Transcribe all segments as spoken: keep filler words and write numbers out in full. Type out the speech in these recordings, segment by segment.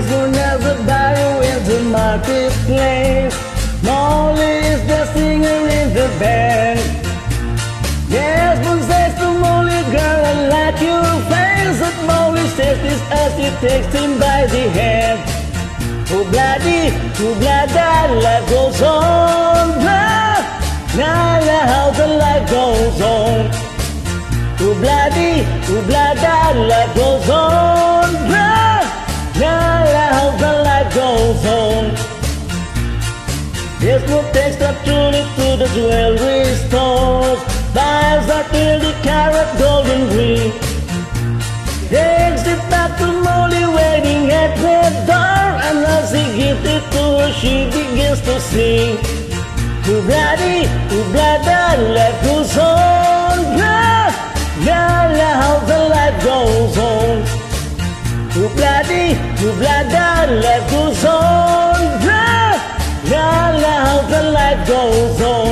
born as a barrow in the marketplace. Molly is the singer in the band. Desmond says to Molly, girl, I like your face. But Molly says this as she takes him by the hand. Obladi, oblada, life goes on. Blah, nah, nah, how the life goes on. Obladi, oblada, life goes on. Blah, nah, nah, how the life goes on. There's no taste of truly to the jewelry stores. Buys are thirty carat golden ring. Takes it back to Molly waiting at the door. And as he gives it to her, she begins to sing. Obladi, oblada, life goes on. Blah, blah, blah, how the life goes on. Obladi, oblada, life goes on. Blah, blah, blah, how the life goes on.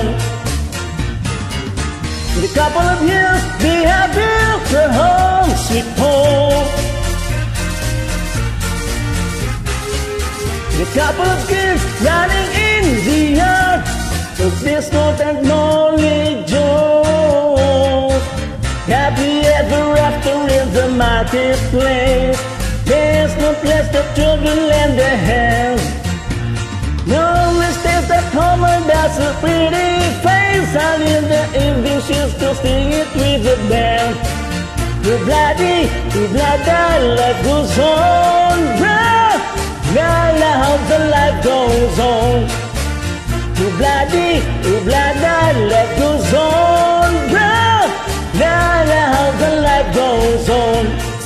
In a couple of years, they have built their home, sweet home. In a couple of kids running in the yard, so this note and knowledge. Happy ever after in the marketplace. There's no place the children lend their hands. No mistakes at home and that's a pretty face. And in the evening she'll still sing it with the band. Obladi, oblada, life goes on. Blah, blah, blah, how the life goes on. Obladi, oblada, life goes on. Blah, blah, blah, how the life goes on.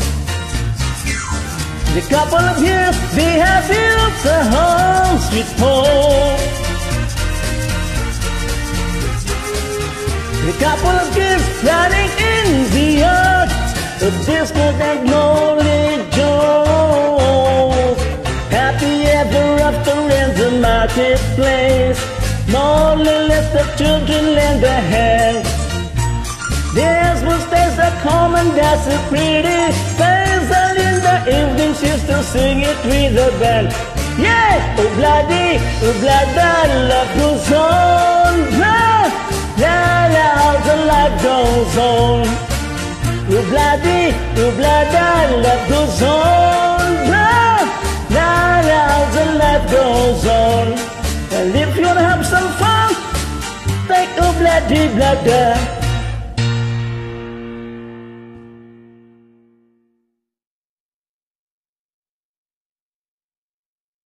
In a couple of years they have built a home, sweet home. In a couple of kids running in the yard, a disco and knowledge. Happy ever after in the marketplace. Molly lets the children lend a hand. There's one stays at home and that's a pretty face. And in the evening she still sing it with the band. Yeah! Obladi, oblada, life goes on. Blah, blah, blah, how the life goes on. Obladi, oblada, life goes on. Blah, blah, blah, how the life goes on. And if you wanna have some fun, take obladi, oblada.